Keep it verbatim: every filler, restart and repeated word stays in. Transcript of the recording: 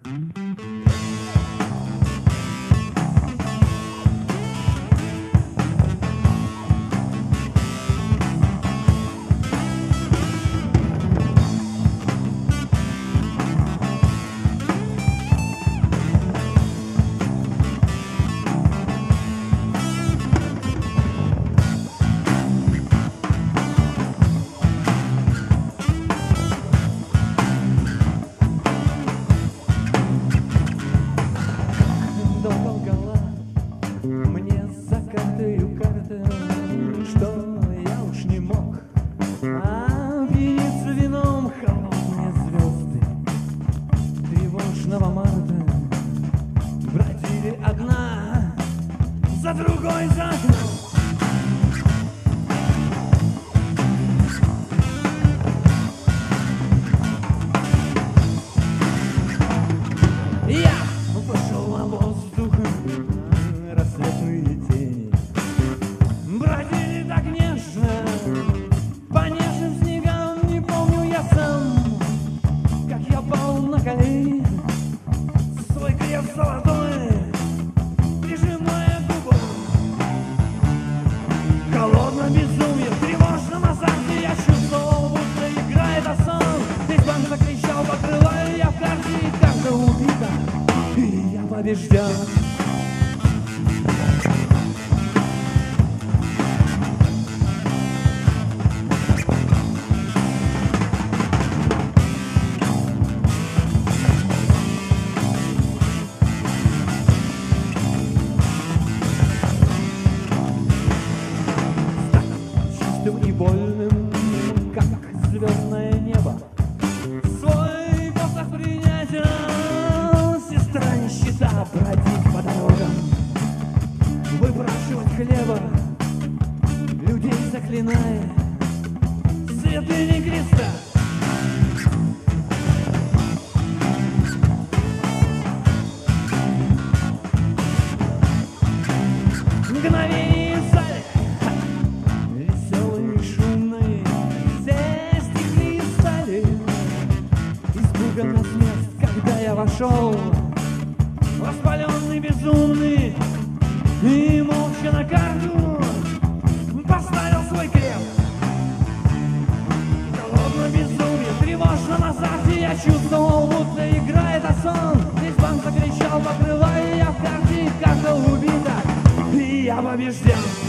Мне закатываю карты, что я уж не мог опьяниться вином. Холодные звезды тревожного марта бродили одна за другой за окном. Я пошел на воздух, рассветные тени бродили так нежно по нежным снегам. Не помню я сам, как я пал на колени, свой крест золотой прижимая к губам. В холодном безумье, в тревожном азарте я чувствовал, будто играет сон. Весь банк закричал, покрываю я в карте, и карта убита, и я побежден. И больным, как звездное небо, свой посох принятия, сестра нищета, бродить по дорогам, выпрашивать хлеба, людей заклиная святыни креста. Мгновение в зале, веселые, шумные, все стихли и стали испуганно с мест, когда я вошел, воспаленный, безумный, и молча на карту поставил свой крест. В холодном безумье, в тревожном азарте я чувствовал, будто играет сон. Весь банк закричал, покрывая я в карте, карта убита, и я побежден.